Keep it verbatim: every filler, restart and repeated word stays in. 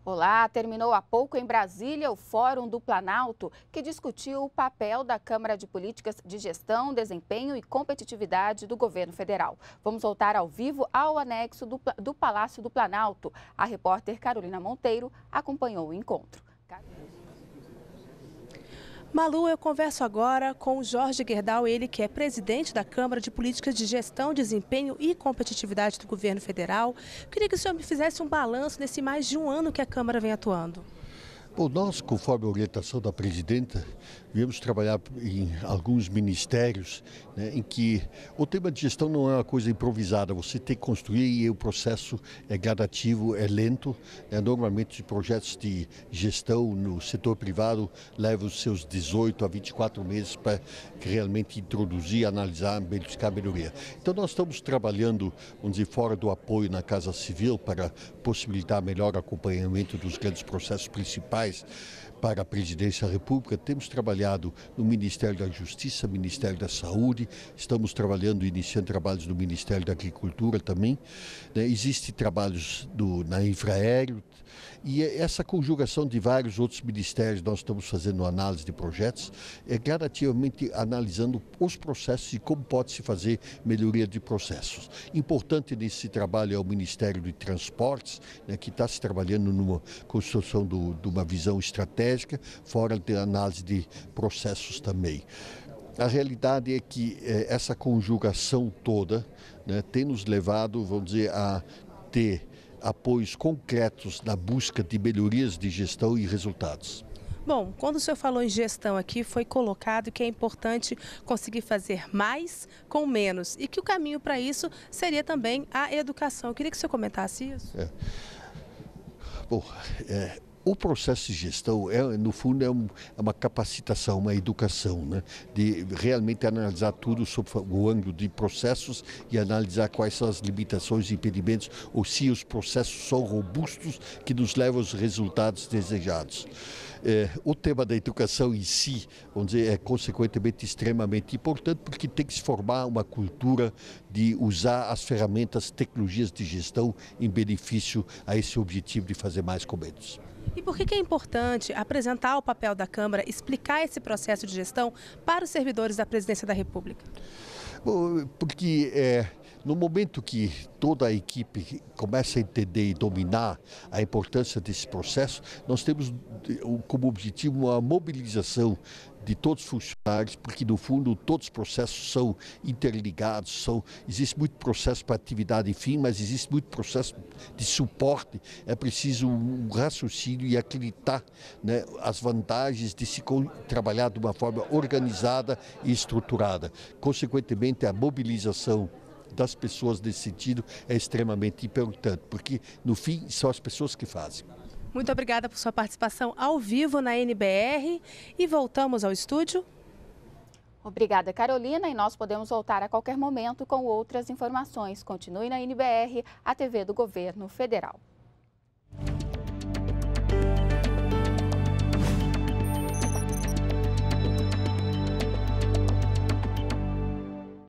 Olá, terminou há pouco em Brasília o Fórum do Planalto, que discutiu o papel da Câmara de Políticas de Gestão, Desempenho e Competitividade do governo federal. Vamos voltar ao vivo ao anexo do, do Palácio do Planalto. A repórter Carolina Monteiro acompanhou o encontro. Malu, eu converso agora com o Jorge Gerdau, ele que é presidente da Câmara de Políticas de Gestão, Desempenho e Competitividade do governo federal. Eu queria que o senhor me fizesse um balanço nesse mais de um ano que a Câmara vem atuando. Bom, nós, conforme a orientação da presidenta, viemos trabalhar em alguns ministérios, né, em que o tema de gestão não é uma coisa improvisada, você tem que construir e o processo é gradativo, é lento. Né, normalmente projetos de gestão no setor privado levam os seus dezoito a vinte e quatro meses para realmente introduzir, analisar, buscar melhoria. Então nós estamos trabalhando, vamos dizer, fora do apoio na Casa Civil para possibilitar melhor acompanhamento dos grandes processos principais para a Presidência da República. Temos trabalhado no Ministério da Justiça, Ministério da Saúde, estamos trabalhando, iniciando trabalhos no Ministério da Agricultura também. Né? Existem trabalhos do, na Infraero, e essa conjugação de vários outros ministérios, nós estamos fazendo análise de projetos, é gradativamente analisando os processos e como pode se fazer melhoria de processos. Importante nesse trabalho é o Ministério de Transportes, né, que está se trabalhando numa construção do, de uma visão estratégica, fora da análise de processos também. A realidade é que eh, essa conjugação toda, né, tem nos levado, vamos dizer, a ter apoios concretos na busca de melhorias de gestão e resultados. Bom, quando o senhor falou em gestão aqui, foi colocado que é importante conseguir fazer mais com menos e que o caminho para isso seria também a educação. Eu queria que o senhor comentasse isso. É. Bom, é... O processo de gestão, é, no fundo, é, um, é uma capacitação, uma educação, né? De realmente analisar tudo sob o ângulo de processos e analisar quais são as limitações e impedimentos, ou se os processos são robustos que nos levam aos resultados desejados. É, o tema da educação em si, vamos dizer, é consequentemente extremamente importante, porque tem que se formar uma cultura de usar as ferramentas, tecnologias de gestão em benefício a esse objetivo de fazer mais com menos. E por que que é importante apresentar o papel da Câmara, explicar esse processo de gestão para os servidores da Presidência da República? Bom, porque é, no momento que toda a equipe começa a entender e dominar a importância desse processo, nós temos como objetivo uma mobilização de todos os funcionários, porque no fundo todos os processos são interligados, são, existe muito processo para atividade e fim, mas existe muito processo de suporte. É preciso um raciocínio e acreditar, né, as vantagens de se trabalhar de uma forma organizada e estruturada. Consequentemente, a mobilização das pessoas nesse sentido é extremamente importante, porque no fim são as pessoas que fazem. Muito obrigada por sua participação ao vivo na N B R e voltamos ao estúdio. Obrigada, Carolina, e nós podemos voltar a qualquer momento com outras informações. Continue na N B R, a T V do Governo Federal.